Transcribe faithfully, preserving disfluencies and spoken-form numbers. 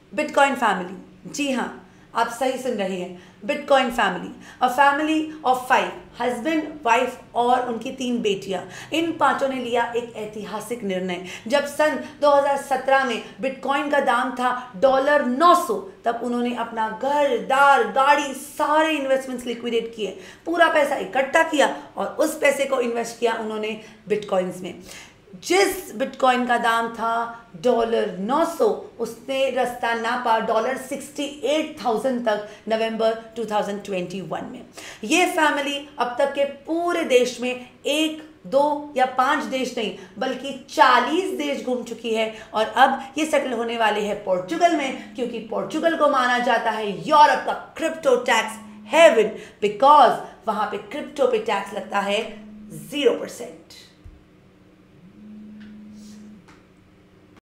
Bitcoin family, जी हाँ आप सही सुन रहे हैं, bitcoin family, a family of five, husband, wife और उनकी तीन बेटियां। इन पांचों ने लिया एक ऐतिहासिक निर्णय। जब सन दो हज़ार सत्रह में बिटकॉइन का दाम था डॉलर नौ सौ, तब उन्होंने अपना घर, दार, गाड़ी, सारे इन्वेस्टमेंट्स लिक्विडेट किए, पूरा पैसा इकट्ठा किया और उस पैसे को इन्वेस्ट किया उन्होंने बिटकॉइंस में। जिस बिटकॉइन का दाम था डॉलर नौ सौ, उसने रास्ता नापा डॉलर सिक्सटी एट थाउजेंड तक नवंबर दो हज़ार इक्कीस में। ये फैमिली अब तक के पूरे देश में एक दो या पांच देश नहीं बल्कि चालीस देश घूम चुकी है और अब ये सेटल होने वाले हैं पोर्चुगल में, क्योंकि पोर्चुगल को माना जाता है यूरोप का क्रिप्टो टैक्स हेवन, बिकॉज वहां पे क्रिप्टो पे टैक्स लगता है जीरो परसेंट।